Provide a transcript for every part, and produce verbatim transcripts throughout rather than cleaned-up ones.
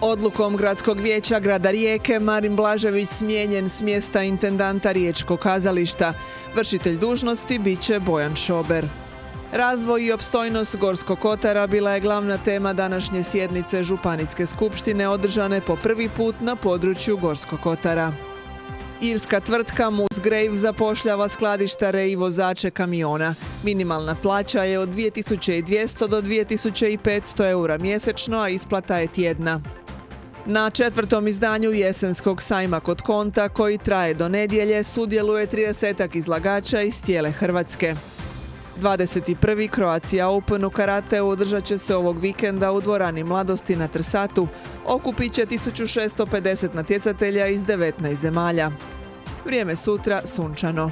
Odlukom Gradskog vijeća grada Rijeke Marin Blažević smijenjen s mjesta intendanta Riječkog kazališta. Vršitelj dužnosti bit će Bojan Šober. Razvoj i opstojnost Gorskog kotara bila je glavna tema današnje sjednice Županijske skupštine održane po prvi put na području Gorskog kotara. Irska tvrtka Musgrave zapošljava skladištare i vozače kamiona. Minimalna plaća je od dvije tisuće dvjesto do dvije tisuće petsto eura mjesečno, a isplata je tjedna. Na četvrtom izdanju jesenskog sajma kod Konta, koji traje do nedjelje, sudjeluje tridesetak izlagača iz cijele Hrvatske. dvadeset prvi Croatia Open u karateu održat će se ovog vikenda u dvorani Mladosti na Trsatu. Okupit će tisuću šesto pedeset natjecatelja iz devetnaest zemalja. Vrijeme sutra sunčano.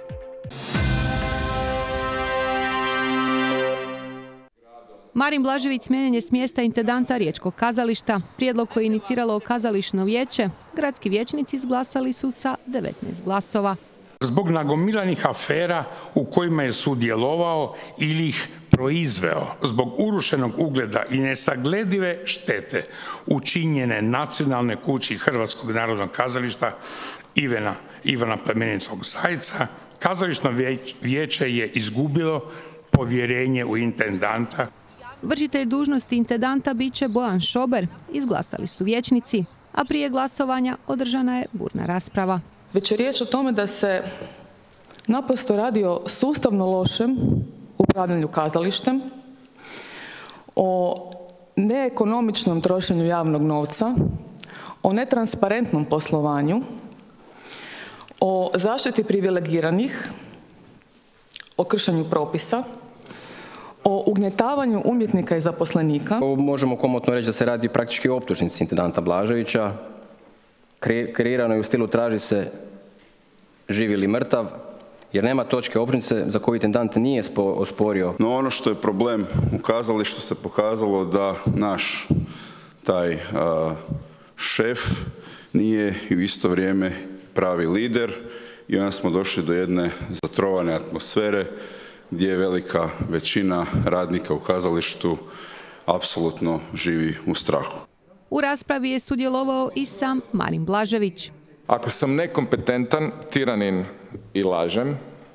Marin Blažević smijenjen je s mjesta intendanta Riječkog kazališta. Prijedlog koji je iniciralo kazališno vijeće, gradski vijećnici izglasali su sa devetnaest glasova. Zbog nagomilanih afera u kojima je sudjelovao ili ih proizveo, zbog urušenog ugleda i nesagledive štete učinjene Nacionalnoj kući Hrvatskog narodnog kazališta Ivana, Ivana Plemenitog Zajca, kazališno vijeće je izgubilo povjerenje u intendanta. Vršitelj dužnosti intendanta bit će Bojan Šober, izglasali su vijećnici, a prije glasovanja održana je burna rasprava. Već je riječ o tome da se naprosto radi o sustavno lošem upravljanju kazalištem, o neekonomičnom trošenju javnog novca, o netransparentnom poslovanju, o zaštiti privilegiranih, o kršenju propisa, o ugnjetavanju umjetnika i zaposlenika. Ovo možemo komotno reći da se radi praktički o optužnici intendanta Blaževića. Kreirano je u stilu traži se živ ili mrtav, jer nema točke optužnice za koju intendant nije osporio. No ono što je problem u kazalištu se pokazalo da naš taj a, šef nije i u isto vrijeme pravi lider i onda smo došli do jedne zatrovane atmosfere gdje je velika većina radnika u kazalištu apsolutno živi u strahu. U raspravi je sudjelovao i sam Marin Blažević. Ako sam nekompetentan, tiranin i lažem,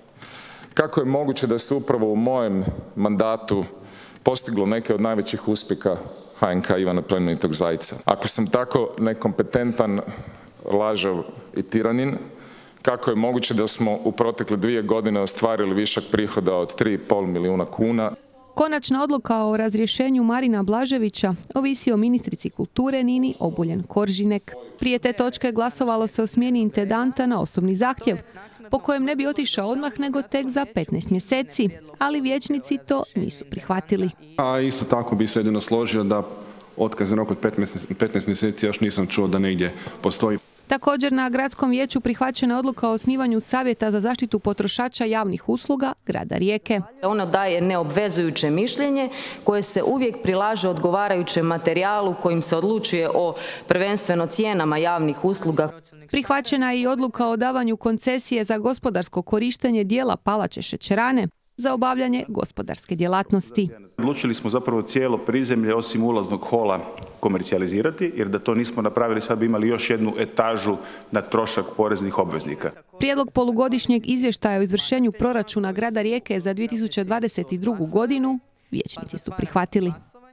kako je moguće da se upravo u mojem mandatu postiglo neke od najvećih uspjeha H N K Ivana Plemenitog Zajca? Ako sam tako nekompetentan, lažav i tiranin, kako je moguće da smo u protekle dvije godine ostvarili višak prihoda od tri i pol milijuna kuna? Konačna odluka o razrješenju Marina Blaževića ovisi o ministrici kulture Nini Obuljen-Koržinek. Prije te točke glasovalo se o smjeni intendanta na osobni zahtjev, po kojem ne bi otišao odmah nego tek za petnaest mjeseci, ali vijećnici to nisu prihvatili. A isto tako bi se jedino složio da otkazan rok od petnaest mjeseci još nisam čuo da negdje postoji. Također na gradskom vijeću prihvaćena odluka o osnivanju Savjeta za zaštitu potrošača javnih usluga grada Rijeke. Ono daje neobvezujuće mišljenje koje se uvijek prilaže odgovarajućem materijalu kojim se odlučuje o prvenstveno cijenama javnih usluga. Prihvaćena je i odluka o davanju koncesije za gospodarsko korištenje dijela palače šećerane za obavljanje gospodarske djelatnosti. Odlučili smo zapravo cijelo prizemlje osim ulaznog hola komercijalizirati, jer da to nismo napravili sad bi imali još jednu etažu na trošak poreznih obveznika. Prijedlog polugodišnjeg izvještaja o izvršenju proračuna grada Rijeke za dvije tisuće dvadeset drugu. godinu vijećnici su prihvatili.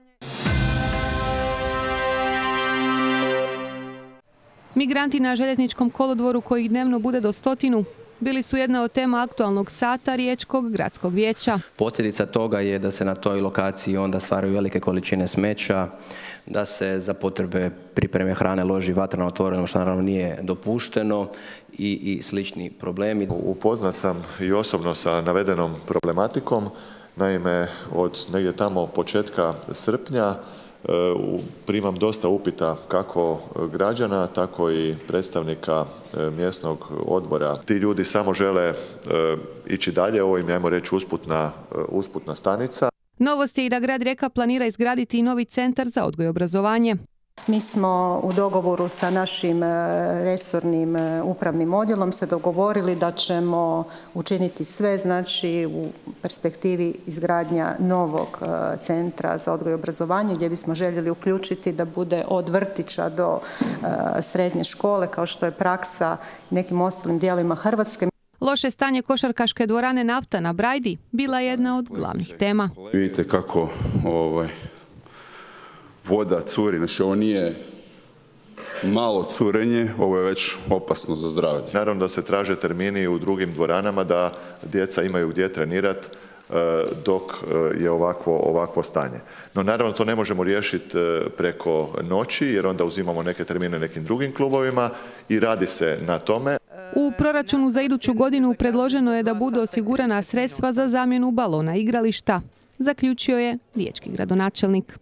Migranti na željezničkom kolodvoru, kojih dnevno bude do stotinu, bili su jedna od tema aktualnog sata Riječkog gradskog vijeća. Posljedica toga je da se na toj lokaciji onda stvaraju velike količine smeća, da se za potrebe pripreme hrane loži vatra na otvorenom, što naravno nije dopušteno, i, i slični problemi. Upoznat sam i osobno sa navedenom problematikom. Naime, od negdje tamo početka srpnja primam dosta upita kako građana, tako i predstavnika mjesnog odbora. Ti ljudi samo žele ići dalje, ovo im je, ajmo reći, usputna, usputna stanica. Novost je i da grad Rijeka planira izgraditi i novi centar za odgoj i obrazovanje. Mi smo u dogovoru sa našim resornim upravnim odjelom se dogovorili da ćemo učiniti sve, znači u perspektivi izgradnja novog centra za odgoj i obrazovanje gdje bismo željeli uključiti da bude od vrtića do srednje škole, kao što je praksa nekim ostalim dijelovima Hrvatske. Loše stanje košarkaške dvorane Nafta na Brajdi bila je jedna od glavnih tema. Vidite kako ovaj, voda curi, znači ovo nije malo curenje, ovo je već opasno za zdravlje. Naravno da se traže termini u drugim dvoranama da djeca imaju gdje trenirati dok je ovakvo, ovakvo stanje. No naravno to ne možemo riješiti preko noći jer onda uzimamo neke termine nekim drugim klubovima i radi se na tome. U proračunu za iduću godinu predloženo je da budu osigurana sredstva za zamjenu balona igrališta, zaključio je riječki gradonačelnik.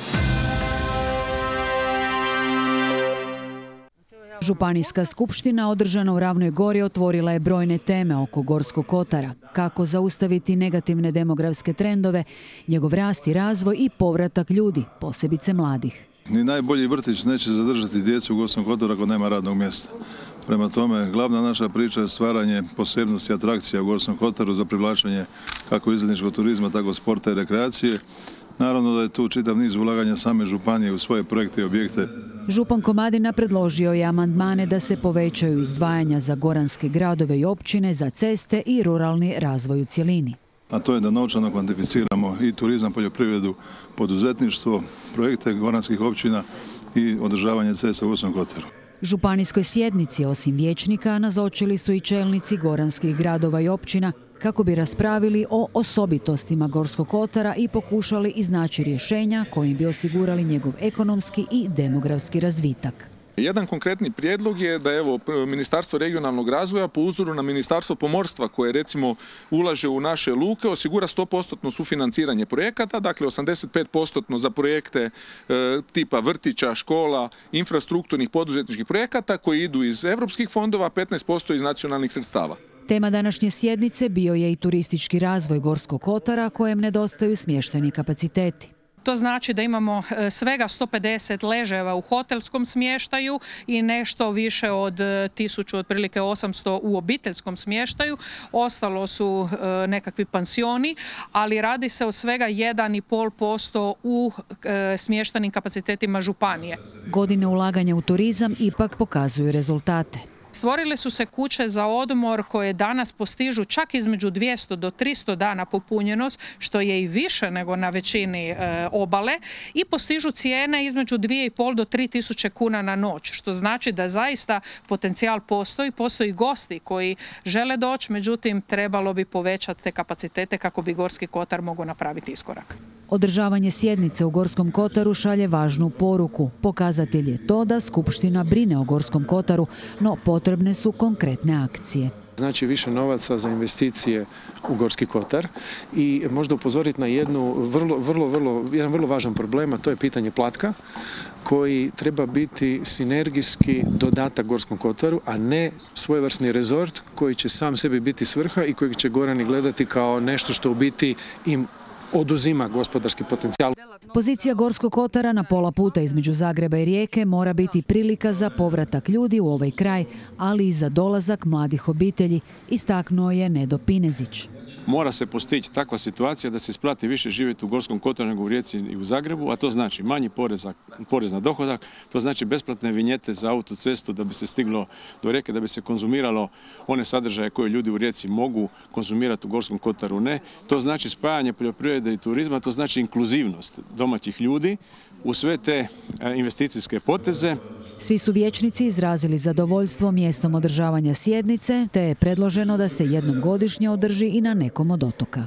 Županijska skupština održana u Ravnoj Gori otvorila je brojne teme oko Gorskog kotara. Kako zaustaviti negativne demografske trendove, njegov rast i razvoj i povratak ljudi, posebice mladih. Ni najbolji vrtić neće zadržati djecu u Gorskom kotaru ako nema radnog mjesta. Prema tome, glavna naša priča je stvaranje posebnosti atrakcija u Gorskom kotaru za privlačenje kako izletničkog turizma, tako sporta i rekreacije. Naravno da je tu čitav niz ulaganja same županije u svoje projekte i objekte. Župan Komadina predložio je amandmane da se povećaju izdvajanja za goranske gradove i općine, za ceste i ruralni razvoj u cjelini. A to je da novčano kvantificiramo i turizam, poljoprivredu, poduzetništvo, projekte goranskih općina i održavanje cesta u Gorskom kotaru. Županijskoj sjednici, osim vijećnika, nazočili su i čelnici goranskih gradova i općina kako bi raspravili o osobitostima Gorskog kotara i pokušali iznaći rješenja kojim bi osigurali njegov ekonomski i demografski razvitak. Jedan konkretni prijedlog je da evo Ministarstvo regionalnog razvoja po uzoru na Ministarstvo pomorstva koje recimo ulaže u naše luke osigura sto posto sufinanciranje projekata, dakle osamdeset pet posto za projekte e, tipa vrtića, škola, infrastrukturnih poduzetničkih projekata koji idu iz europskih fondova, petnaest posto iz nacionalnih sredstava. Tema današnje sjednice bio je i turistički razvoj Gorskog kotara kojem nedostaju smještajni kapaciteti. To znači da imamo svega sto pedeset ležajeva u hotelskom smještaju i nešto više od tisuću, otprilike osamsto u obiteljskom smještaju. Ostalo su nekakvi pansioni, ali radi se o svega jedan i pol posto u smještajnim kapacitetima županije. Godine ulaganja u turizam ipak pokazuju rezultate. Stvorile su se kuće za odmor koje danas postižu čak između dvjesto do tristo dana popunjenost, što je i više nego na većini e, obale, i postižu cijene između dvije i pol do tri tisuće kuna na noć, što znači da zaista potencijal postoji, postoji gosti koji žele doći, međutim trebalo bi povećati te kapacitete kako bi Gorski kotar mogao napraviti iskorak. Održavanje sjednice u Gorskom kotaru šalje važnu poruku. Pokazatelj je to da Skupština brine o Gorskom kotaru, no potrebne su konkretne akcije. Znači više novaca za investicije u Gorski kotar i možda upozoriti na jednu vrlo, vrlo, vrlo, jedan vrlo važan problem, a to je pitanje platka koji treba biti sinergijski dodatak Gorskom kotaru, a ne svojevrsni rezort koji će sam sebi biti svrha i kojeg će Gorani gledati kao nešto što u biti im oduzima gospodarski potencijal. Pozicija Gorskog kotara na pola puta između Zagreba i Rijeke mora biti prilika za povratak ljudi u ovaj kraj, ali i za dolazak mladih obitelji, istaknuo je Nedo Pinezić. Mora se postići takva situacija da se isplati više živjeti u Gorskom kotaru nego u Rijeci i u Zagrebu, a to znači manji porez, porez na dohodak, to znači besplatne vinjete za autocestu da bi se stiglo do Rijeke, da bi se konzumiralo one sadržaje koje ljudi u Rijeci mogu konzumirati u Gorskom kotaru ne. To znači spajanje poljoprivrede i turizma, to znači inkluzivnost domaćih ljudi u sve te investicijske poteze. Svi su vijećnici izrazili zadovoljstvo mjestom održavanja sjednice, te je predloženo da se jednom godišnje održi i na nekom od otoka.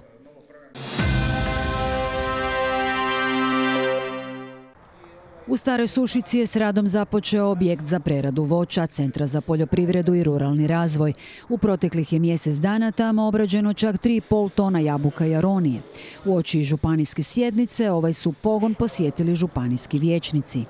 U Staroj Sušici je s radom započeo objekt za preradu voća Centra za poljoprivredu i ruralni razvoj. U proteklih je mjesec dana tamo obrađeno čak tri i pol tona jabuka i aronije. Uoči županijske sjednice ovaj su pogon posjetili županijski vijećnici.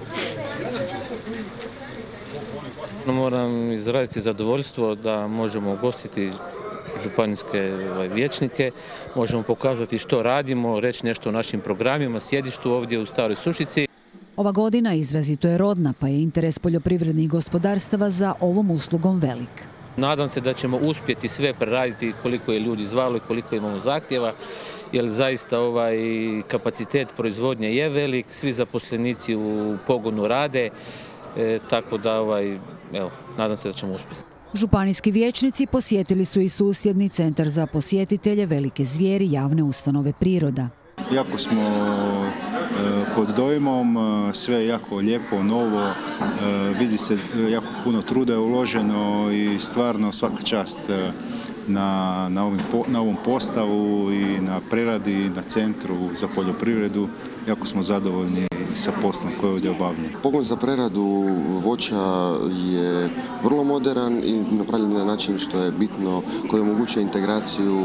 Moram izraziti zadovoljstvo da možemo ugostiti županijske vijećnike, možemo pokazati što radimo, reći nešto o našim programima, sjedištu ovdje u Staroj Sušici. Ova godina izrazito je rodna, pa je interes poljoprivrednih gospodarstava za ovom uslugom velik. Nadam se da ćemo uspjeti sve preraditi koliko je ljudi zvalo i koliko imamo zahtjeva, jer zaista ovaj kapacitet proizvodnje je velik, svi zaposlenici u pogonu rade, e, tako da ovaj, evo, nadam se da ćemo uspjeti. Županijski vijećnici posjetili su i susjedni centar za posjetitelje Velike zvijeri javne ustanove Priroda. Jako smo e, pod dojmom, sve je jako lijepo, novo, e, vidi se jako puno truda je uloženo i stvarno svaka čast e, na, na, ovim, na ovom postavu i na preradi, na centru za poljoprivredu. Jako smo zadovoljni sa poslom koji je ovdje obavljen. Pogon za preradu voća je vrlo moderan i napravljen na način što je bitno, koji omogućuje integraciju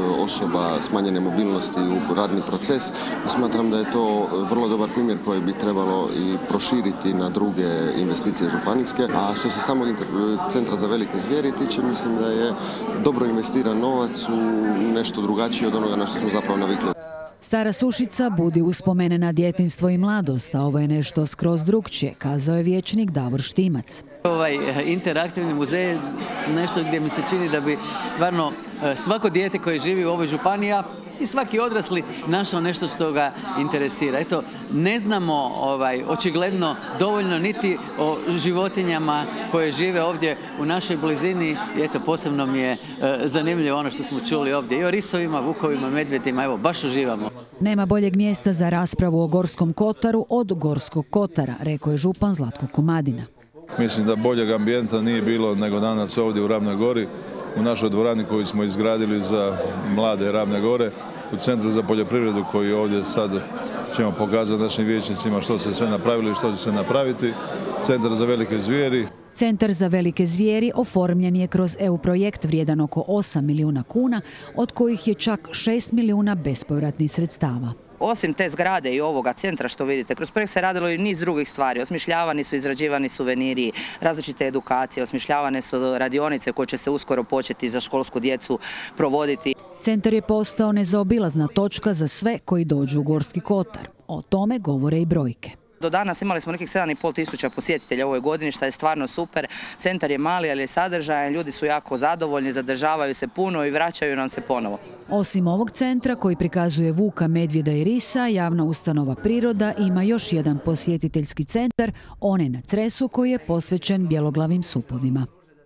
osoba smanjene mobilnosti u radni proces. I smatram da je to vrlo dobar primjer koji bi trebalo i proširiti na druge investicije županijske. A što se samog centra za velike zvijeri tiče, mislim da je dobro investiran novac u nešto drugačije od onoga na što smo zapravo navikli. Stara Sušica budi uspomene na djetinjstvo i mladost, a ovo je nešto skroz drugčije, kazao je vijećnik Davor Štimac. Ovaj interaktivni muzej je nešto gdje mi se čini da bi stvarno svako dijete koje živi u ovoj županiji i svaki odrasli našao nešto što ga interesira. Eto, ne znamo ovaj, očigledno dovoljno niti o životinjama koje žive ovdje u našoj blizini. I eto, posebno mi je e, zanimljivo ono što smo čuli ovdje i o risovima, vukovima, medvjedima. Evo, baš uživamo. Nema boljeg mjesta za raspravu o Gorskom kotaru od Gorskog kotara, rekao je župan Zlatko Komadina. Mislim da boljeg ambijenta nije bilo nego danas ovdje u Ravnoj Gori, u našoj dvorani koju smo izgradili za mlade Ravne Gore, u Centru za poljoprivredu koji ovdje sad ćemo pokazati našim vijećnicima što se sve napravili i što će se napraviti. Centar za velike zvijeri. Centar za velike zvijeri oformljen je kroz E U projekt vrijedan oko osam milijuna kuna, od kojih je čak šest milijuna bespovratnih sredstava. Osim te zgrade i ovoga centra što vidite, kroz projekt se radilo i niz drugih stvari. Osmišljavani su, izrađivani suveniri, različite edukacije, osmišljavane su radionice koje će se uskoro početi za školsku djecu provoditi. Centar je postao nezaobilazna točka za sve koji dođu u Gorski kotar. O tome govore i brojke. Do danas imali smo nekih sedam i pol tisuća posjetitelja u ovoj godini, što je stvarno super. Centar je mali, ali je sadržajan, ljudi su jako zadovoljni, zadržavaju se puno i vraćaju nam se ponovo. Osim ovog centra koji prikazuje vuka, medvjeda i risa, javna ustanova Priroda ima još jedan posjetiteljski centar, onaj na Cresu koji je posvećen bjeloglavim supovima.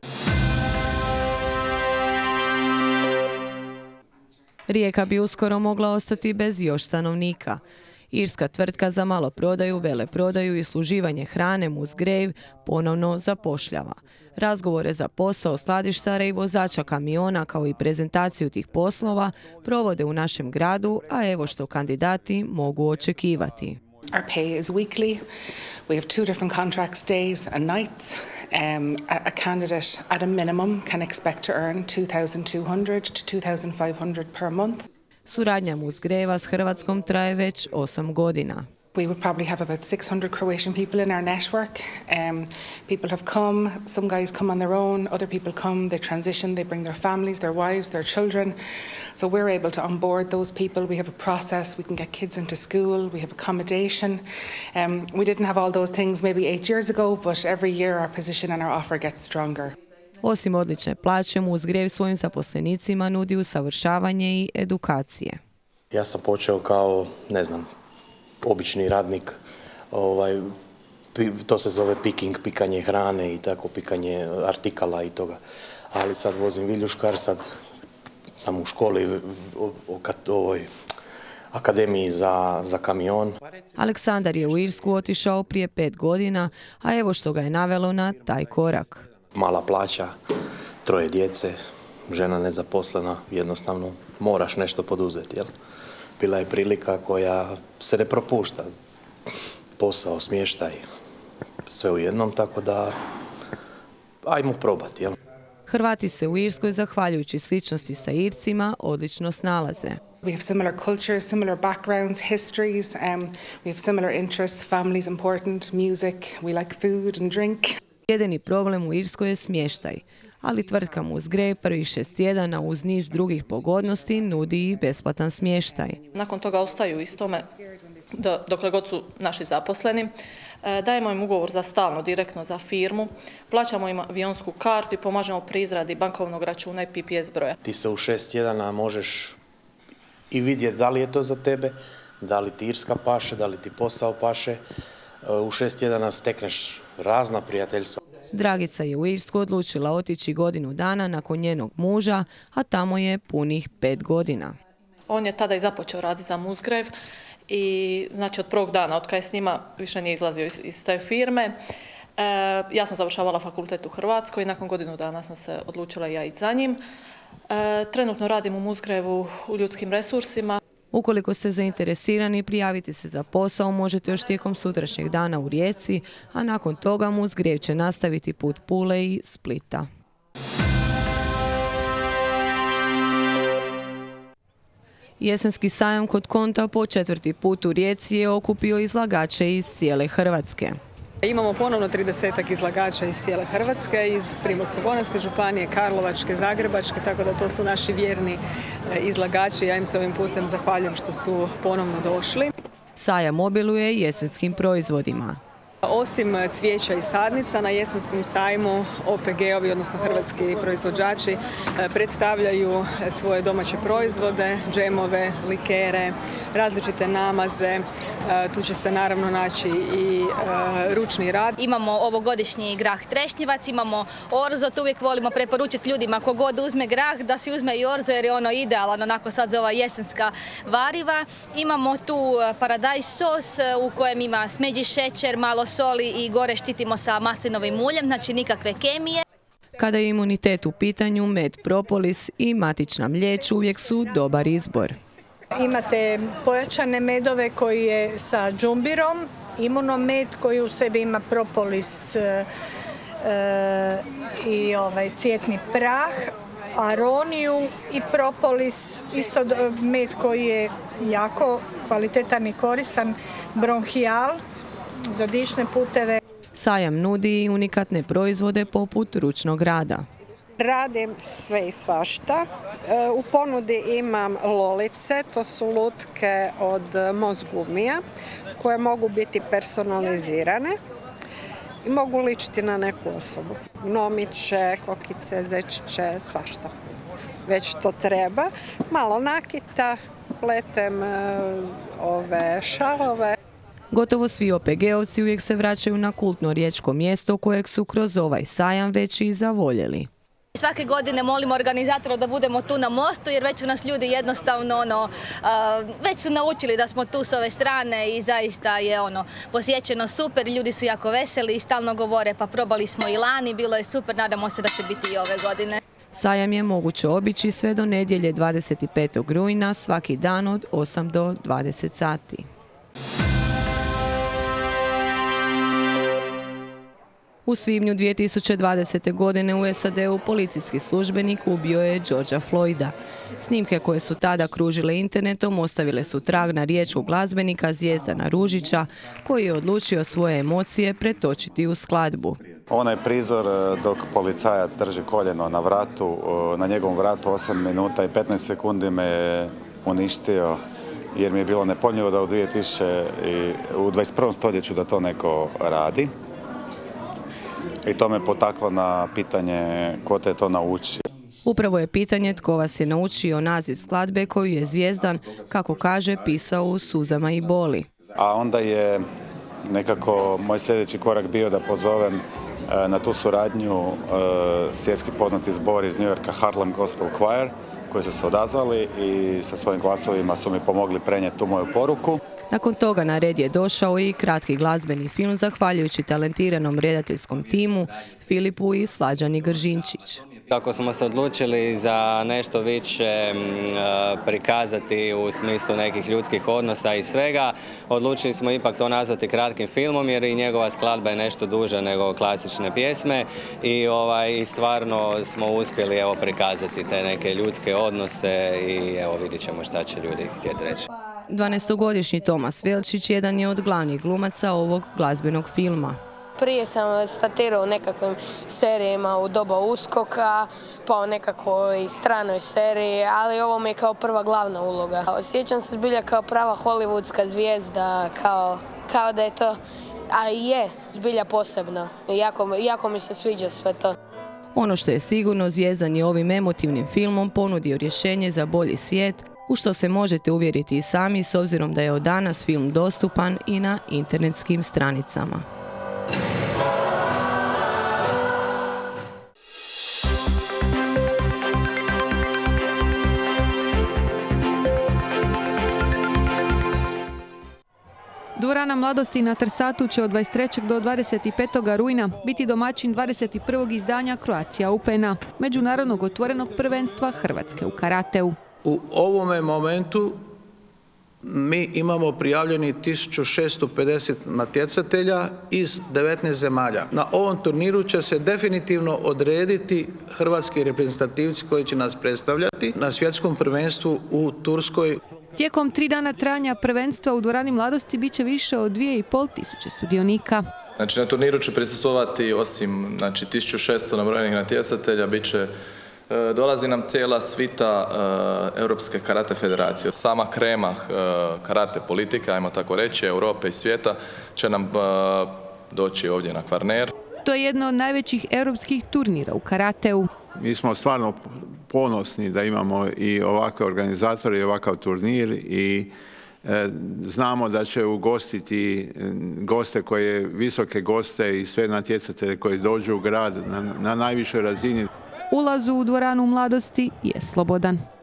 Rijeka bi uskoro mogla ostati bez još stanovnika. Irska tvrtka za maloprodaju, veleprodaju i služivanje hrane Musgrave ponovno zapošljava. Razgovore za posao skladištara i vozača kamiona kao i prezentaciju tih poslova provode u našem gradu, a evo što kandidati mogu očekivati. Our pay is weekly. We have two different contracts, days and nights. Um, a, a candidate at a minimum can expect to earn two thousand two hundred to two thousand five hundred per month. Suradnja Musgreva s Hrvatskom traje već osam godina. We would probably have about six hundred Croatian people in our network. Um, people have come, some guys come on their own, other people come, they transition, they bring their families, their wives, their children. So we're able to onboard those people. We have a process, we can get kids into school, we have accommodation. Um, we didn't have all those things maybe eight years ago, but every year our position and our offer gets stronger. Osim odlične plaće, Musgrave svojim zaposlenicima nudi usavršavanje i edukacije. Ja sam počeo kao, ne znam, obični radnik, ovaj, to se zove picking, pikanje hrane i tako, pikanje artikala i toga. Ali sad vozim viljuškar, sad sam u školi, u ovoj akademiji za, za kamion. Aleksandar je u Irsku otišao prije pet godina, a evo što ga je navelo na taj korak. Mala plaća, troje djece, žena nezaposlena, jednostavno moraš nešto poduzeti, jel? Bila je prilika koja se ne propušta. Posao, smještaj, sve u jednom, tako da ajmo probati, jel? Hrvati se u Irskoj, zahvaljujući sličnosti sa Ircima, odlično snalaze. We have similar cultures, similar backgrounds, histories. Um, we have similar interests. Family is important, music. We like food and drink. Jedini problem u Irskoj je smještaj, ali tvrtka Musgrave prvih šest tjedana uz niz drugih pogodnosti nudi i besplatan smještaj. Nakon toga ostaju istome dokle god su naši zaposleni. Dajemo im ugovor za stalno, direktno za firmu, plaćamo im avionsku kartu i pomažemo pri izradi bankovnog računa i P P S broja. Ti se u šest tjedana možeš i vidjeti da li je to za tebe, da li ti Irska paše, da li ti posao paše. U šest tjedana stekneš razna prijateljstva. Dragica je u Irsku odlučila otići godinu dana nakon njenog muža, a tamo je punih pet godina. On je tada i započeo raditi za Musgrave i znači od prvog dana, od kada je s njima, više nije izlazio iz, iz te firme. E, ja sam završavala fakultet u Hrvatskoj i nakon godinu dana sam se odlučila ja ići za njim. E, trenutno radim u Musgraveu u ljudskim resursima. Ukoliko ste zainteresirani prijaviti se za posao, možete još tijekom sutrašnjeg dana u Rijeci, a nakon toga Musgrave će nastaviti put Pule i Splita. Jesenski sajam kod Konta po četvrti put u Rijeci je okupio izlagače iz cijele Hrvatske. Imamo ponovno tridesetak izlagača iz cijele Hrvatske, iz Primorsko-goranske županije, Karlovačke, Zagrebačke, tako da to su naši vjerni izlagači. Ja im se ovim putem zahvaljujem što su ponovno došli. Sajam obiluje jesenskim proizvodima. Osim cvijeća i sadnica, na jesenskom sajmu O P G-ovi, odnosno hrvatski proizvođači, predstavljaju svoje domaće proizvode, džemove, likere, različite namaze. Tu će se naravno naći i ručni rad. Imamo ovogodišnji grah trešnjevac, imamo orzo, to uvijek volimo preporučiti ljudima ko god uzme grah da si uzme i orzo jer je ono idealan onako sad za ova jesenska variva. Imamo tu paradajz sos u kojem ima smeđi šećer, malo soli i gore štitimo sa maslinovim uljem, znači nikakve kemije. Kada je imunitet u pitanju, med, propolis i matična mliječ uvijek su dobar izbor. Imate pojačane medove koji je sa džumbirom, imunomed koji u sebi ima propolis e, e, i ovaj cvjetni prah, aroniju i propolis, isto med koji je jako kvalitetan i koristan, bronhijal za dišne puteve. Sajam nudi i unikatne proizvode poput ručnog rada. Radim sve i svašta. U ponudi imam lolice, to su lutke od mozgumija koje mogu biti personalizirane i mogu ličiti na neku osobu. Gnomiće, kokice, zečiće, svašta. Već to treba. Malo nakita, pletem ove šalove. Gotovo svi O P G-ovci uvijek se vraćaju na kultno riječko mjesto kojeg su kroz ovaj sajam već i zavoljeli. Svake godine molimo organizatora da budemo tu na mostu jer već su nas ljudi jednostavno ono, već su naučili da smo tu s ove strane i zaista je ono posjećeno super, ljudi su jako veseli i stalno govore pa probali smo i lani, bilo je super, nadamo se da će biti i ove godine. Sajam je moguće obići sve do nedjelje dvadeset petog rujna svaki dan od osam do dvadeset sati. U svibnju dvije tisuće dvadesete. godine u S A D-u policijski službenik ubio je Georgea Floyda. Snimke koje su tada kružile internetom ostavile su trag na riječkog glazbenika Zvijezdana Ružića, koji je odlučio svoje emocije pretočiti u skladbu. Onaj prizor dok policajac drži koljeno na vratu, na njegovom vratu osam minuta i petnaest sekundi me je uništio jer mi je bilo nepojmljivo da u, dvije tisuće u dvadeset prvom stoljeću da to neko radi. I to me potaklo na pitanje ko te to nauči. Upravo je pitanje tko vas je naučio naziv skladbe koju je Zvijezdan, kako kaže, pisao u suzama i boli. A onda je nekako moj sljedeći korak bio da pozovem na tu suradnju svjetski poznati zbor iz New Yorka Harlem Gospel Choir, koji su se odazvali i sa svojim glasovima su mi pomogli prenijeti tu moju poruku. Nakon toga na red je došao i kratki glazbeni film zahvaljujući talentiranom redateljskom timu Filipu i Slađani Gržinčić. Kako smo se odlučili za nešto više prikazati u smislu nekih ljudskih odnosa i svega, odlučili smo ipak to nazvati kratkim filmom jer i njegova skladba je nešto duža nego klasične pjesme i ovaj, stvarno smo uspjeli evo, prikazati te neke ljudske odnose i evo vidjet ćemo šta će ljudi htjeti reći. dvanaestogodišnji Tomas Velčić jedan je od glavnih glumaca ovog glazbenog filma. Prije sam statirao u nekakvim serijama u doba uskoka, pa u nekakvoj stranoj seriji, ali ovo mi je kao prva glavna uloga. Osjećam se zbilja kao prava hollywoodska zvijezda, kao, kao da je to, a je zbilja posebno. Jako, jako mi se sviđa sve to. Ono što je sigurno, Zvjezdan je ovim emotivnim filmom ponudio rješenje za bolji svijet, u što se možete uvjeriti i sami s obzirom da je od danas film dostupan i na internetskim stranicama. Dvorana Mladosti na Trsatu će od dvadeset trećeg do dvadeset petog rujna biti domaćin dvadeset prvog izdanja Croatia Opena, međunarodnog otvorenog prvenstva Hrvatske u karateu. U ovome momentu mi imamo prijavljeni tisuću šesto pedeset natjecatelja iz devetnaest zemalja. Na ovom turniru će se definitivno odrediti hrvatski reprezentativci koji će nas predstavljati na svjetskom prvenstvu u Turskoj. Tijekom tri dana trajanja prvenstva u Dvorani Mladosti bit će više od dvije i pol tisuće sudionika. Znači, na turniru će prisustvovati osim znači, tisuću šesto nabrojenih natjecatelja, bit će dolazi nam cijela svita uh, Europske karate federacije. Sama krema uh, karate politike, ajmo tako reći, Europe i svijeta će nam uh, doći ovdje na Kvarner. To je jedno od najvećih europskih turnira u karateu. Mi smo stvarno ponosni da imamo i ovakve organizatore i ovakav turnir i e, znamo da će ugostiti goste koje, visoke goste i sve natjecatelje koji dođu u grad na, na najvišoj razini. Ulaz u Dvoranu Mladosti je slobodan.